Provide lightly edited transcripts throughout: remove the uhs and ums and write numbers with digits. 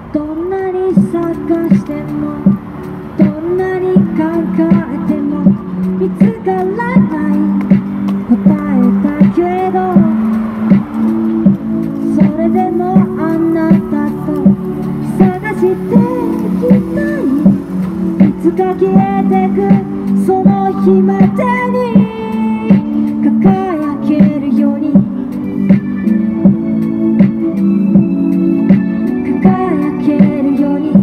どんなに探してもどんなに考えても見つからない答えだけど、それでもあなたと探していきたい。いつか消えてくその日までに輝けるように、輝けるように。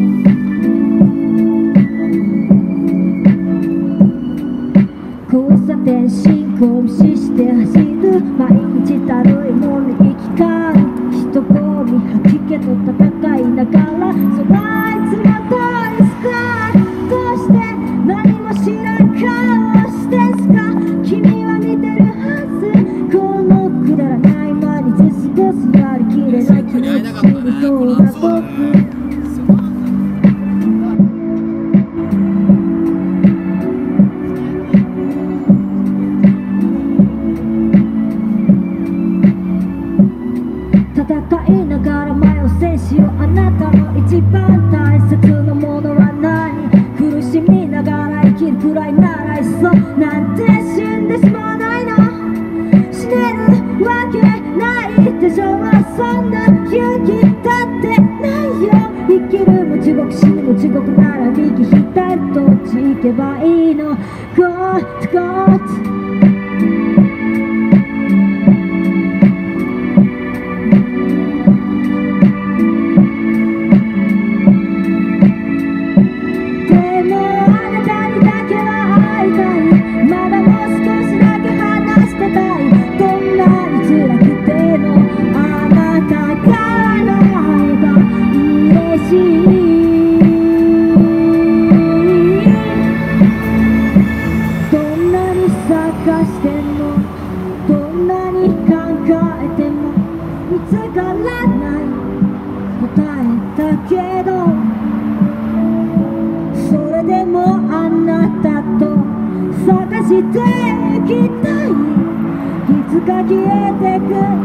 交差点信号無視して走る毎日たるいものに行き交う人混み吐き気と戦いながら、そのあいつがどうですか、どうして何も知らん顔してすか、君は見てるはず、このくだらない毎日過ごすやりきれない気持ちにそうな僕。戦いながら前を制しよう。あなたの一番大切なものは何？苦しみながら生きるくらいならいっそなんて死んでしまわないの？死ねるわけないでしょう。そんな勇気だってないよ。生きるも地獄死ぬも地獄なら右左どっち行けばいいの？ Go to go toしていきたい。いつか消えてく